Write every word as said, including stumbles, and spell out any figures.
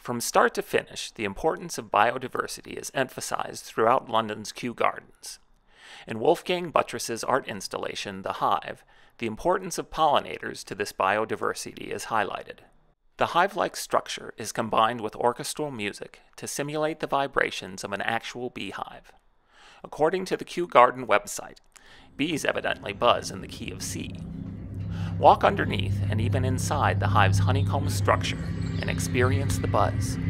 From start to finish, the importance of biodiversity is emphasized throughout London's Kew Gardens. In Wolfgang Buttress's art installation, The Hive, the importance of pollinators to this biodiversity is highlighted. The hive-like structure is combined with orchestral music to simulate the vibrations of an actual beehive. According to the Kew Garden website, bees evidently buzz in the key of C. Walk underneath and even inside the hive's honeycomb structure and experience the buzz.